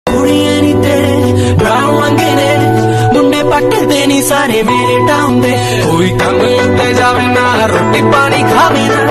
कुड़ियां नी तेरे गाँव मंगे ने मुंडे पटदे नी सारे मेरे टाउन दे कोई कम उत्ते जावे ना रोटी पानी खावे ना